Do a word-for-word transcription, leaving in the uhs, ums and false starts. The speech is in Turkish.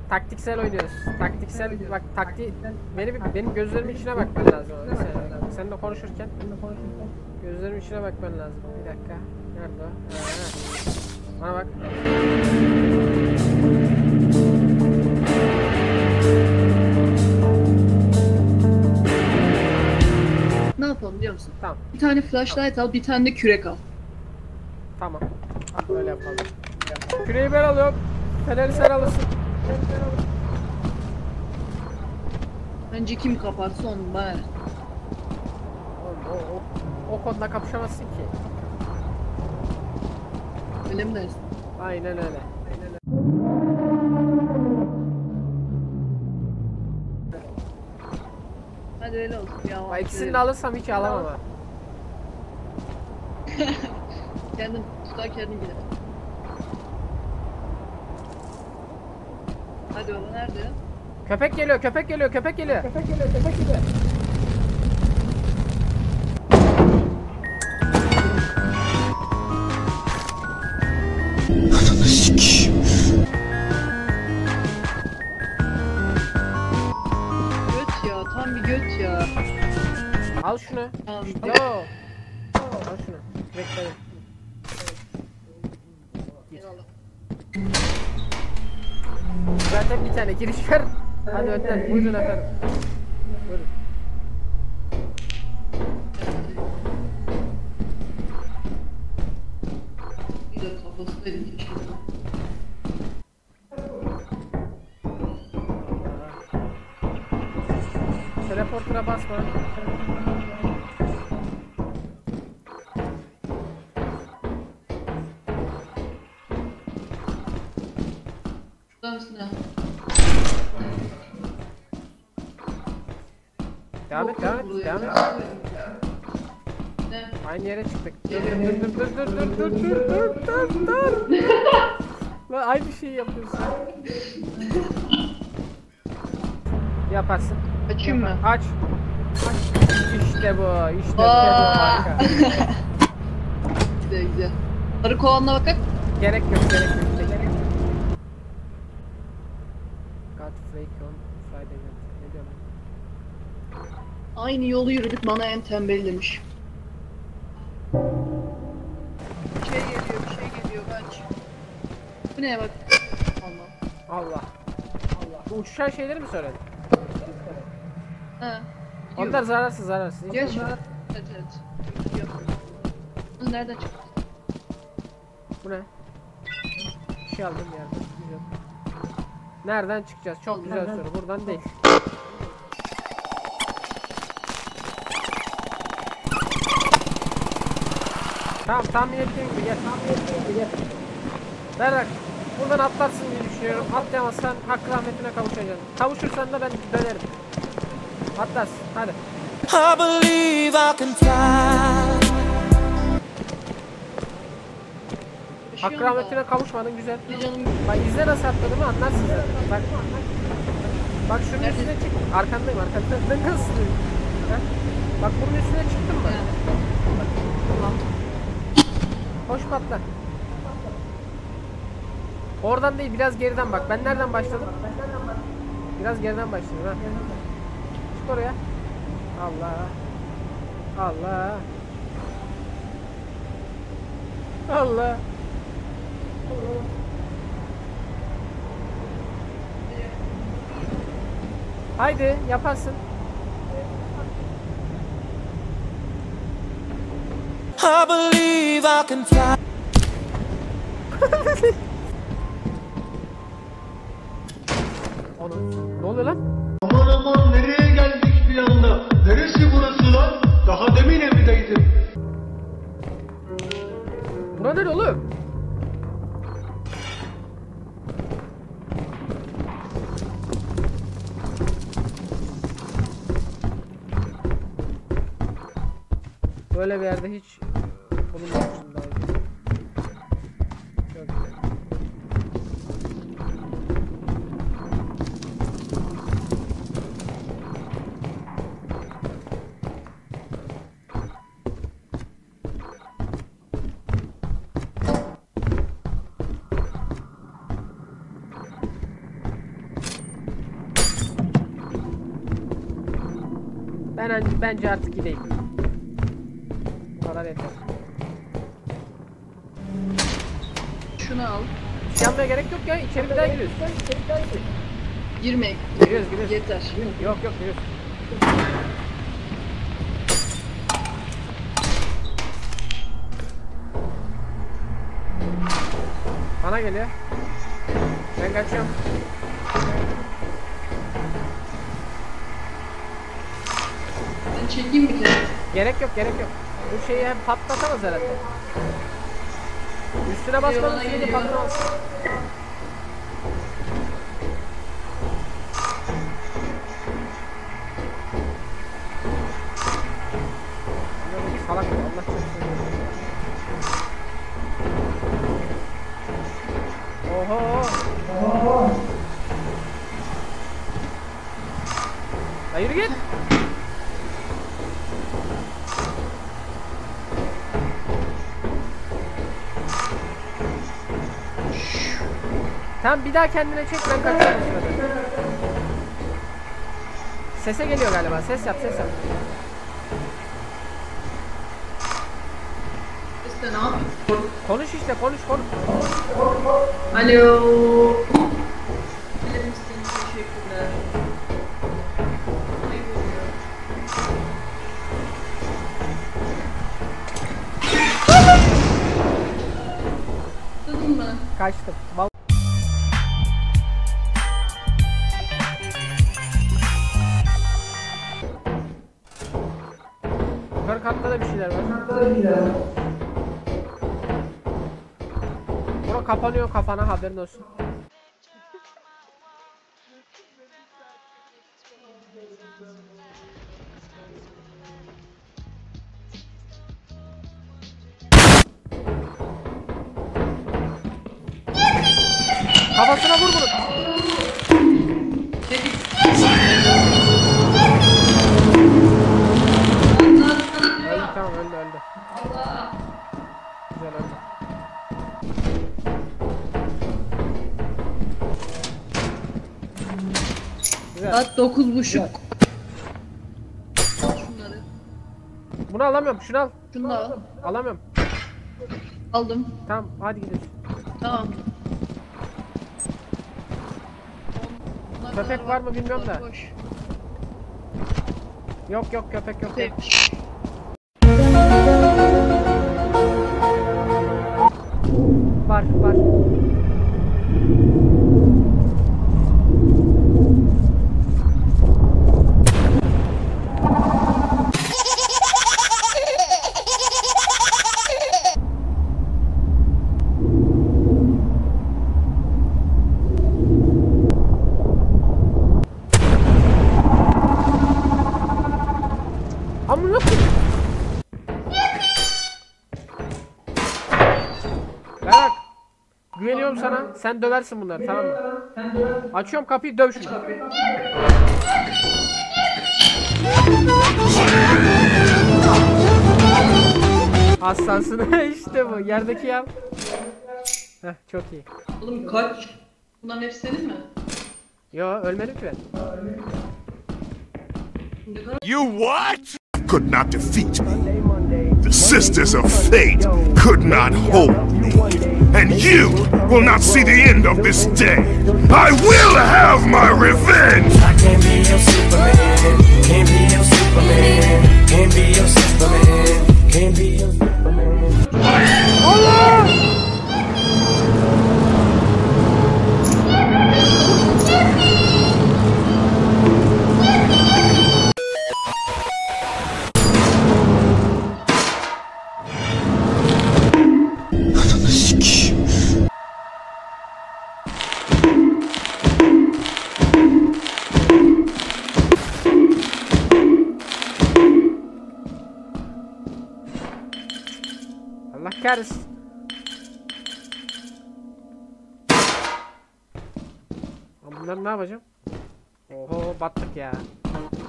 taktiksel oynuyoruz. Taktiksel bak taktik benim benim gözlerimin içine bakman lazım. Sen, seninle konuşurken gözlerimin içine bakman lazım. Bir dakika. Nerede o? Ha. Bana bak. Ne yapalım biliyor musun? Tamam. Bir tane flashlight al, bir tane de kürek al. Tamam. Öyle yapalım. Küreği ben alıyorum. Feneri sen alırsın. Bence kim kaparsa onun bana. O, o, o, o konuda kapışamazsın ki. Öyle mi dersin? Aynen öyle. Aynen öyle. Hadi öyle olsun ya. Bak ikisini de alırsam hiç alamam ha. Kendin tutar kendin gider. Hadi oğlum nerede? Köpek geliyor, köpek geliyor, köpek geliyor. Köpek geliyor, köpek geliyor. Ananı sikeyim. Göt ya, tam bir göt ya. Al şunu. Tamam. Yo. Al şunu. Bekle. Zaten bir tane giriş var. Hadi önden. Buyurun efendim. Buyurun. Bir de kafası verin keşke. Teleporter'a basma. Şurada mısın ya? Devam et, devam et, devam et. Ne? Aynı yere çıktık. Dur dur dur dur dur dur dur dur dur dur. Lan aynı şeyi yapıyorsun. Yaparsın. Açayım mı? Aç. İşte bu, işte bu. Aa. Harika. Güzel güzel. Arı kovanına bakak. Gerek yok, gerek yok. Gerek yok. God flake on Friday night. Ne diyorum? Aynı yolu yürüdük, bana en tembel demiş. Bir şey geliyor, bir şey geliyor, kaç. Bu neye bak? Allah. Allah. Allah. Bu uçuşan şeyleri mi söyledin? Ha. Onlar zararsız, zararsız. Hiç Geç. zarar- Evet evet. Yok. Bu nereden çıktı? Bu ne? Bir şey aldım yerden. Güzel. Nereden çıkacağız? Çok güzel soru. Buradan değil. Tamam, tahmin ettiğim gibi gel. Tahmin ettiğim gibi gel. Berrak, buradan atlarsın diye düşünüyorum. Atlayamazsan hakkı rahmetine kavuşacaksın. Kavuşursan da ben dönerim. Atlarsın, hadi. I believe I can fly. Hakkı rahmetine kavuşmadın, güzel. Canım. Bak izle nasıl atladığımı anlarsın zaten. Bak. Bak şunun üstüne çık. Arkandayım, arkandayım. Ne nasıl? Bak bunun üstüne çıktın mı? Tamam. Hoş patla. Oradan değil, biraz geriden bak. Ben nereden başladım? Biraz geriden başladım ha. Çık oraya. Allah. Allah. Allah. Haydi yaparsın. I believe I can fly. Onun. Ne oluyor lan? Aman aman nereye geldik bir anda? Neresi burası lan? Daha demin evdeydim. Buna ne oğlum? Böyle bir yerde hiç bulunmamıştım daha önce. Çok güzel. Ben bence artık gideyim. Bu kadar yeter. Şunu al. Yanmaya gerek yok ya. İçeri bir daha giriyoruz. Girme. Giriyoruz giriyoruz. Yeter. Yok yok giriyoruz. Bana geliyor. Ben kaçıyorum. Ben çekeyim bir kere. Gerek yok gerek yok. Bu şeyi hem patlatamaz herhalde. Üstüne Bana basmanın sürece geliyor. patlamaz. Bunlar salak ya, Allah çok seviyor. Oho. Oho. Hayır git. Tamam bir daha kendine çek, ben kaçıyorum bu sırada. Sese geliyor galiba. Ses yap, ses yap. İşte ne yapayım? Konuş işte, konuş konuş. Alo. Bilir misin? Teşekkürler. Ay, buyuruyor. Duydun mu? Kaçtım. Vallahi. Yukarı katta da bir şeyler var. Bura kapanıyor kafana, haberin olsun. Kafasına vur bunu. Öldü, tamam öldü öldü. Güzel öldü. Güzel. Saat dokuz buçuk. Şunları. Bunu alamıyorum, şunu al. Şunu da al. Alamıyorum. Aldım. Tamam hadi gidiyoruz. Tamam. Köpek var mı bilmiyorum da. Boş. Yok yok köpek yok. Köpek. Var var. Amına koyayım. Bak. Güveniyorum sana. Sen döversin bunları, tamam mı? Açıyorum kapıyı, döv şunu. Aslansın. İşte bu. Yerdeki yav. Heh, çok iyi. Oğlum kaç? Bunların hepsi senin mi? Yo ölmedim ki ben. You what? Could not defeat me. The sisters of fate could not hold me. And you will not see the end of this day. I will have my revenge! I can't be your Superman. Can't be your Superman. Can't be your Superman. Can't be your Superman. Allah! Allah kahretsin. Bunları ne yapacağım? Oho battık ya.